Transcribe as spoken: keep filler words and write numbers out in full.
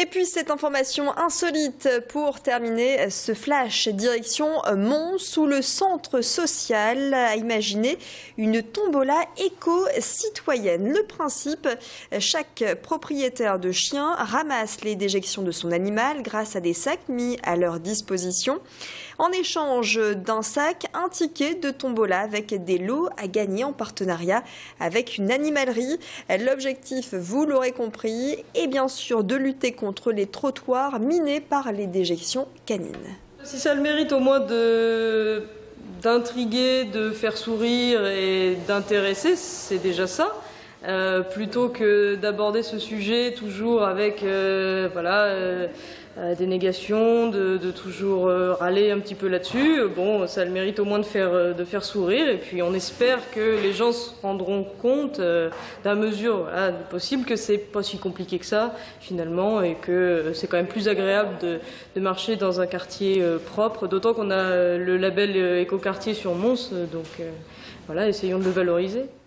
Et puis cette information insolite pour terminer ce flash, direction Mons où le centre social a imaginé une tombola éco-citoyenne. Le principe, chaque propriétaire de chien ramasse les déjections de son animal grâce à des sacs mis à leur disposition. En échange d'un sac, un ticket de tombola avec des lots à gagner en partenariat avec une animalerie. L'objectif, vous l'aurez compris, est bien sûr de lutter contre les trottoirs minés par les déjections canines. Si ça a le mérite au moins de, d'intriguer, de faire sourire et d'intéresser, c'est déjà ça. Euh, plutôt que d'aborder ce sujet toujours avec euh, voilà, euh, euh, des négations, de, de toujours euh, râler un petit peu là-dessus, bon, ça a le mérite au moins de faire, de faire sourire. Et puis on espère que les gens se rendront compte euh, d'un mesure voilà, possible que c'est pas si compliqué que ça finalement et que c'est quand même plus agréable de, de marcher dans un quartier euh, propre, d'autant qu'on a le label écoquartier sur Mons, donc euh, voilà, essayons de le valoriser.